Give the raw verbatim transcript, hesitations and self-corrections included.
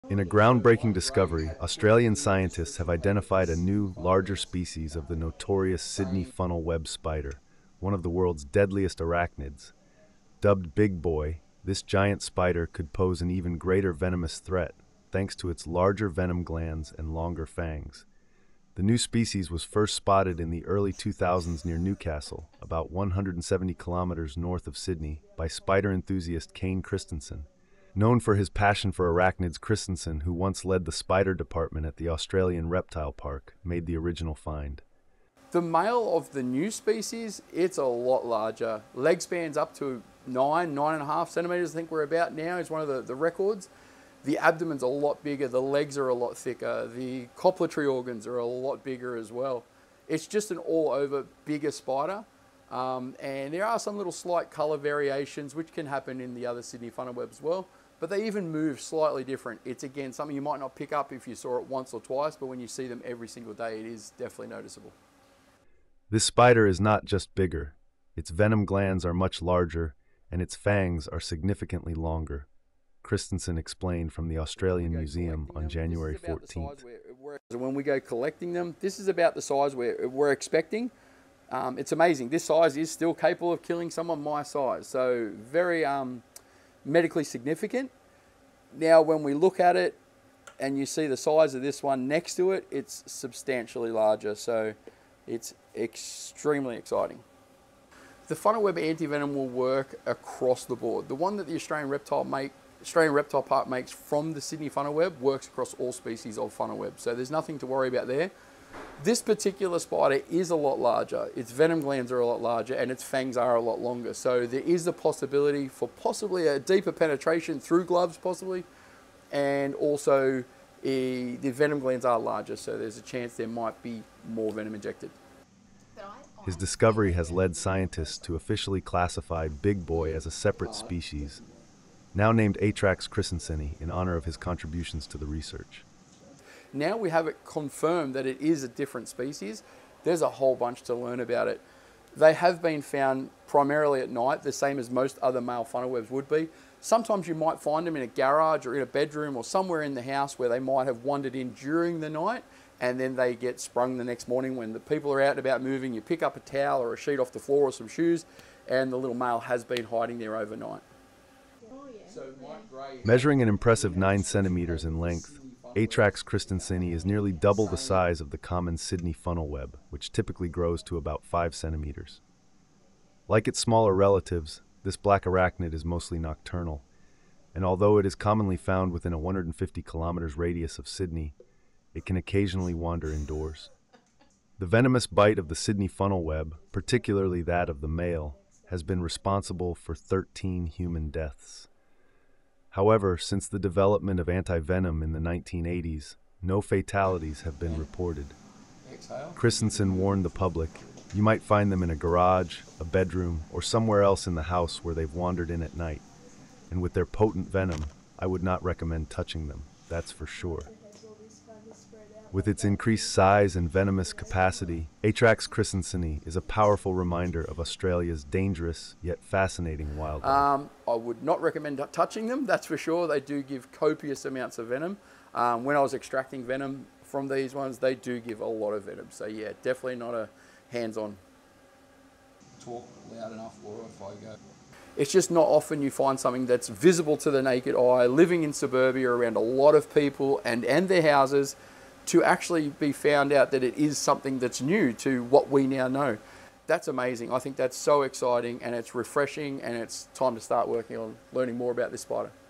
In a groundbreaking discovery, Australian scientists have identified a new, larger species of the notorious Sydney funnel web spider, one of the world's deadliest arachnids. Dubbed Big Boy, this giant spider could pose an even greater venomous threat, thanks to its larger venom glands and longer fangs. The new species was first spotted in the early two thousands near Newcastle, about one hundred seventy kilometers north of Sydney, by spider enthusiast Kane Christensen. Known for his passion for arachnids, Christensen, who once led the spider department at the Australian Reptile Park, made the original find. The male of the new species, it's a lot larger. Leg spans up to nine, nine and a half centimeters, I think we're about now, is one of the, the records. The abdomen's a lot bigger, the legs are a lot thicker, the copulatory organs are a lot bigger as well. It's just an all-over bigger spider. Um, and there are some little slight colour variations which can happen in the other Sydney funnel web as well, but they even move slightly different. It's again something you might not pick up if you saw it once or twice, but when you see them every single day, it is definitely noticeable. This spider is not just bigger. Its venom glands are much larger, and its fangs are significantly longer. Christensen explained from the Australian Museum on January fourteenth. When we go collecting them, this is about the size we're, we're expecting. Um, it's amazing. This size is still capable of killing someone my size, so very um, medically significant. Now, when we look at it and you see the size of this one next to it, it's substantially larger, so it's extremely exciting. The funnel web antivenom will work across the board. The one that the Australian Reptile make, Australian Reptile Park makes from the Sydney funnel web works across all species of funnel web, so there's nothing to worry about there. This particular spider is a lot larger. Its venom glands are a lot larger and its fangs are a lot longer. So there is the possibility for possibly a deeper penetration through gloves possibly. And also e, the venom glands are larger, so there's a chance there might be more venom injected. His discovery has led scientists to officially classify Big Boy as a separate species, now named Atrax Christenseni in honor of his contributions to the research. Now we have it confirmed that it is a different species. There's a whole bunch to learn about it. They have been found primarily at night, the same as most other male funnel webs would be. Sometimes you might find them in a garage or in a bedroom or somewhere in the house where they might have wandered in during the night, and then they get sprung the next morning when the people are out and about moving. You pick up a towel or a sheet off the floor or some shoes, and the little male has been hiding there overnight. Measuring an impressive nine centimeters in length, Atrax Christenseni is nearly double the size of the common Sydney funnel web, which typically grows to about five centimeters. Like its smaller relatives, this black arachnid is mostly nocturnal, and although it is commonly found within a one hundred fifty kilometers radius of Sydney, it can occasionally wander indoors. The venomous bite of the Sydney funnel web, particularly that of the male, has been responsible for thirteen human deaths. However, since the development of antivenom in the nineteen eighties, no fatalities have been reported. Christensen warned the public, you might find them in a garage, a bedroom, or somewhere else in the house where they've wandered in at night. And with their potent venom, I would not recommend touching them, that's for sure. With its increased size and venomous capacity, Atrax Christenseni is a powerful reminder of Australia's dangerous yet fascinating wildlife. Um, I would not recommend touching them, that's for sure. They do give copious amounts of venom. Um, when I was extracting venom from these ones, they do give a lot of venom. So yeah, definitely not a hands-on. Talk loud enough or if I go. It's just not often you find something that's visible to the naked eye, living in suburbia around a lot of people and, and their houses, to actually be found out that it is something that's new to what we now know. That's amazing. I think that's so exciting and it's refreshing, and it's time to start working on learning more about this spider.